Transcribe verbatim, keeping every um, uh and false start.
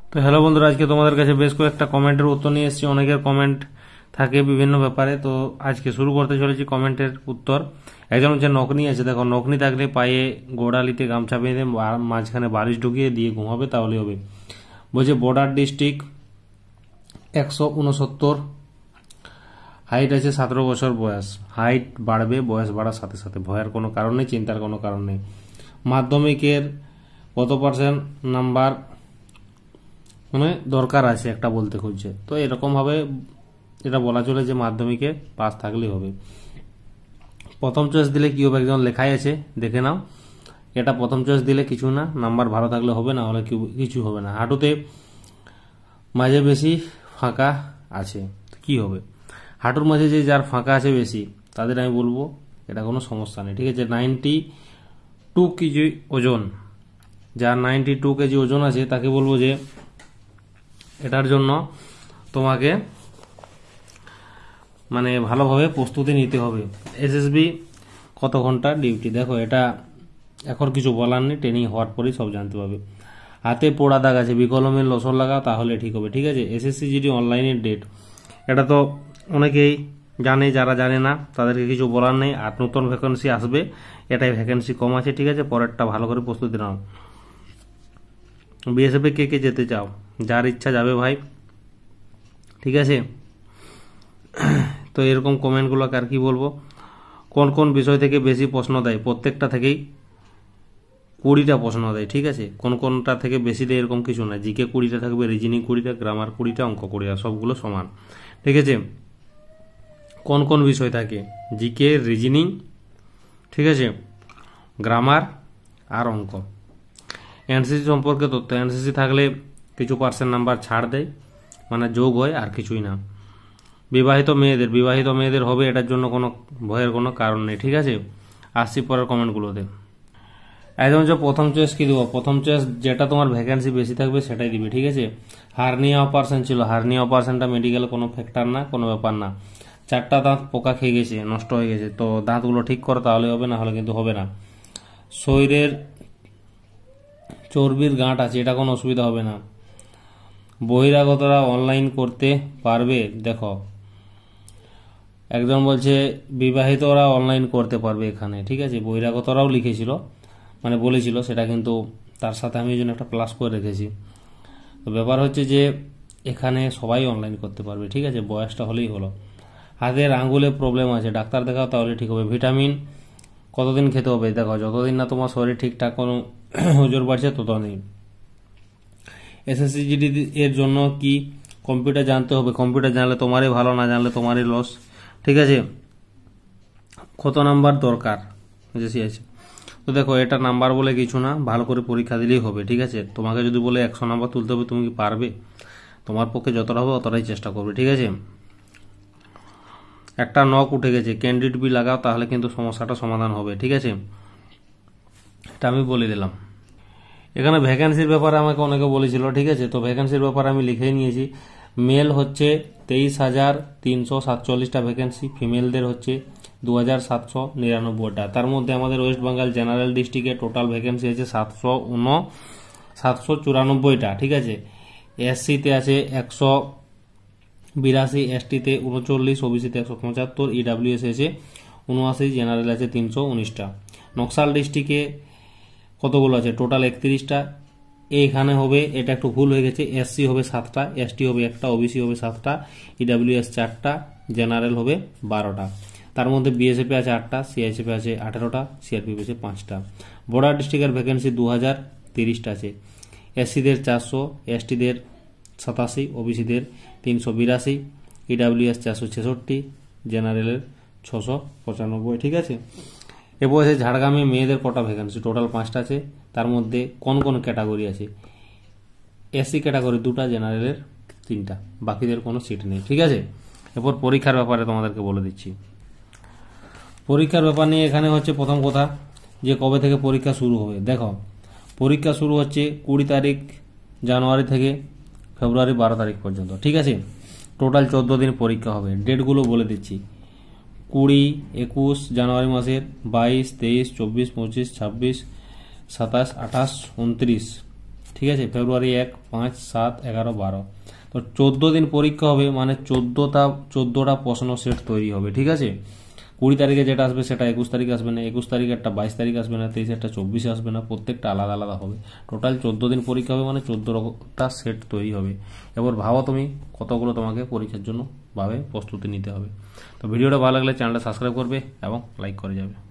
তো হ্যালো বন্ধুরা, আজকে তোমাদের কাছে বেশ কয়েকটা কমেন্টের উত্তর নিয়ে এসেছি। অনেকের কমেন্ট থাকে বিভিন্ন ব্যাপারে, তো আজকে শুরু করতে চলেছি কমেন্টের উত্তর। একজন হচ্ছে নকনি আছে, দেখো নকনি থাকলে পায়ে গোড়ালিতে গামছা বেঁধে মাঝখানে বালিশ ঢুকিয়ে দিয়ে ঘুমাবে, তাহলে হবে। বলছে বর্ডার ডিস্ট্রিক্ট, একশো উনসত্তর, হাইট আছে সতেরো বছর বয়স। হাইট বাড়বে বয়স বাড়ার সাথে সাথে, ভয়ের কোনো কারণ নেই, চিন্তার কোনো কারণ নেই। মাধ্যমিকের কত পার্সেন্ট নাম্বার মানে দরকার আছে একটা বলতে খুঁজছে, তো এরকম ভাবে এটা বলা চলে যে মাধ্যমিকে পাস থাকলেই হবে। প্রথম চয়েস দিলে কি হবে, একজন লেখাই আছে, দেখে নাও। এটা প্রথম চয়েস দিলে কিছু না, নাম্বার ভালো থাকলে হবে, না হলে কিছু হবে না। হাঁটুতে মাঝে বেশি ফাঁকা আছে, কি হবে? হাঁটুর মাঝে যে যার ফাঁকা আছে বেশি, তাদের আমি বলবো এটা কোনো সমস্যা নেই, ঠিক আছে। নাইনটি টু কেজি ওজন, যার নাইনটি টু কেজি ওজন আছে তাকে বলবো যে এটার জন্য তোমাকে মানে ভালোভাবে প্রস্তুতি নিতে হবে। এসএসবি কত ঘন্টা ডিউটি, দেখো এটা এখন কিছু বলার নেই, ট্রেনিং হওয়ার পরেই সব জানতে পারবে। হাতে পোড়া দাগ আছে, বিকলমের লোসর লাগাও, তাহলে ঠিক হবে, ঠিক আছে। এসএসসি জিডি অনলাইনের ডেট, এটা তো অনেকেই জানে, যারা জানে না তাদেরকে কিছু বলার নেই। আর নতুন ভ্যাকেন্সি আসবে, এটাই ভ্যাকেন্সি কম আছে, ঠিক আছে। পরেরটা ভালো করে প্রস্তুতি নাও। বিএসএফে কে কে যেতে চাও, যার ইচ্ছা যাবে ভাই, ঠিক আছে। তো এরকম কমেন্টগুলোকে আর কি বলবো। কোন কোন বিষয় থেকে বেশি প্রশ্ন দেয়, প্রত্যেকটা থেকেই কুড়িটা প্রশ্ন দেয়, ঠিক আছে। কোন কোনটা থেকে বেশি দেয় এরকম কিছু না। জিকে কুড়িটা থাকবে, রিজনিং কুড়িটা, গ্রামার কুড়িটা, অঙ্ক কুড়িটা, সবগুলো সমান, ঠিক আছে। কোন কোন বিষয় থাকে, জিকে, রিজনিং, ঠিক আছে, গ্রামার আর অঙ্ক। এনসিসি সম্পর্কে তথ্য, এনসিসি থাকলে কিছু পার্সেন্ট নাম্বার ছাড় দেয়, মানে যোগ হয়, আর কিছুই না। বিবাহিত মেয়েদের, বিবাহিত মেয়েদের হবে, এটার জন্য কোনো ভয়ের কোনো কারণ নেই, ঠিক আছে। আসছি পরের কমেন্টগুলোতে। একদম হচ্ছে প্রথম চয়েস কি দেবো, প্রথম চয়েস যেটা তোমার ভ্যাকেন্সি বেশি থাকবে সেটাই দিবে, ঠিক আছে। হার্নিয়া অপারেশন ছিল, হার্নিয়া অপারেশনটা মেডিকেলে কোনো ফ্যাক্টর না, কোনো ব্যাপার না। চারটা দাঁত পোকা খেয়ে গেছে, নষ্ট হয়ে গেছে, তো দাঁতগুলো ঠিক করো, তাহলে হবে, না হলে কিন্তু হবে না। শরীরের চর্বির গাঁট আছে, এটা কোনো অসুবিধা হবে না। বহিরাগতরা অনলাইন করতে পারবে, দেখো একজন বলছে বিবাহিতরা অনলাইন করতে পারবে এখানে, ঠিক আছে। বহিরাগতরাও লিখেছিল, মানে বলেছিল, সেটা কিন্তু তার সাথে আমি এই জন্য একটা প্লাস করে রেখেছি। তো ব্যাপার হচ্ছে যে এখানে সবাই অনলাইন করতে পারবে, ঠিক আছে, বয়সটা হলেই হলো। হাতের আঙ্গুলে প্রবলেম আছে, ডাক্তার দেখাও, তাহলে ঠিক হবে। ভিটামিন কতদিন খেতে হবে, দেখো যতদিন না তোমার শরীর ঠিকঠাক কোনো ওজন বাড়ছে ততদিন। এসএসসি জিডি এর জন্য কি কম্পিউটার জানতে হবে, কম্পিউটার জানলে তোমারই ভালো, না জানলে তোমারই লস, ঠিক আছে। কত নাম্বার দরকার বেশি আছে, তো দেখো এটা নাম্বার বলে কিছু না, ভালো করে পরীক্ষা দিলেই হবে, ঠিক আছে। তোমাকে যদি বলে একশো নাম্বার তুলতে হবে, তুমি কি পারবে? তোমার পক্ষে যতটা হবে অতটাই চেষ্টা করবে, ঠিক আছে। একটা নখ উঠে গেছে, ক্যান্ডিড বি লাগাও, তাহলে কিন্তু সমস্যাটা সমাধান হবে, ঠিক আছে। এটা আমি বলে দিলাম। এখানে ভ্যাকেন্সির ব্যাপারে আমাকে অনেকে বলেছিল, ঠিক আছে, তো ভ্যাকেন্সির ব্যাপারে আমি লিখেই নিয়েছি। মেল হচ্ছে তেইশ হাজার তিনশো সাতচল্লিশটা ভ্যাকেন্সি, ফিমেলদের হচ্ছে দু হাজার সাতশো নিরানব্বইটা। তার মধ্যে আমাদের ওয়েস্ট বেঙ্গল জেনারেল ডিস্ট্রিক্টে টোটাল ভ্যাকেন্সি আছে সাতশো উন সাতশো চুরানব্বইটা, ঠিক আছে। এসসিতে আছে একশো বিরাশি, এসটিতে উনচল্লিশ, ওবিসিতে একশো পঁচাত্তর, ইডাব্লিউএস আছে উনআশি, জেনারেল আছে তিনশো উনিশটা। নকশাল ডিস্ট্রিক্টে কতগুলো আছে, টোটাল একত্রিশটা। এইখানে হবে, এটা একটু ভুল হয়ে গেছে, এসসি হবে সাতটা, এসটি হবে একটা, ওবিসি হবে সাতটা, ইডাব্লিউএস চারটা, জেনারেল হবে বারোটা। তার মধ্যে বিএসএফে আছে আটটা, সিআইএসএফে আছে আঠেরোটা, সিআরপিএফ আছে পাঁচটা। বর্ডার ডিস্ট্রিক্টের ভ্যাকেন্সি দু হাজার তিরিশটা আছে। এসসিদের চারশো, এসটিদের সাতাশি, ওবিসিদের তিনশো বিরাশি, ইডাব্লিউএস চারশো ছেষট্টি, জেনারেলের ছশো পঁচানব্বই, ঠিক আছে। এরপর আছে ঝাড়গ্রামে মেয়েদের কটা ভ্যাকেন্সি, টোটাল পাঁচটা আছে। তার মধ্যে কোন কোন ক্যাটাগরি আছে, এসসি ক্যাটাগরি দুটা, জেনারেলের তিনটা, বাকিদের কোনো সিট নেই, ঠিক আছে। এরপর পরীক্ষার ব্যাপারে তোমাদেরকে বলে দিচ্ছি। পরীক্ষার ব্যাপার নিয়ে এখানে হচ্ছে প্রথম কথা যে কবে থেকে পরীক্ষা শুরু হবে। দেখো পরীক্ষা শুরু হচ্ছে কুড়ি তারিখ জানুয়ারি থেকে ফেব্রুয়ারি বারো তারিখ পর্যন্ত, ঠিক আছে। টোটাল চোদ্দো দিন পরীক্ষা হবে। ডেটগুলো বলে দিচ্ছি। কুড়ি, একুশ জানুয়ারি মাসের, বাইশ, তেইশ, চব্বিশ, পঁচিশ, ছাব্বিশ, সাতাশ, আঠাশ, উনত্রিশ, ঠিক আছে, ফেব্রুয়ারি এক, পাঁচ, সাত, এগারো, বারো, তো চোদ্দ দিন পরীক্ষা হবে, মানে চোদ্দটা চোদ্দটা প্রশ্ন সেট তৈরি হবে। ঠিক আছে, কুড়ি তারিখে যেটা আসবে সেটা একুশ তারিখে আসবে না, একুশ তারিখে একটা বাইশ তারিখ আসবে না, তেইশে একটা চব্বিশে আসবে না, প্রত্যেকটা আলাদা আলাদা হবে। টোটাল চোদ্দ দিন পরীক্ষা হবে, মানে চোদ্দটা সেট তৈরি হবে। এবার ভাবো তুমি কতগুলো তোমাকে পরীক্ষার জন্য ভাবে প্রস্তুতি নিতে হবে। তো ভিডিওটা ভালো লাগলে চ্যানেলটা সাবস্ক্রাইব করবে এবং লাইক করে যাবে।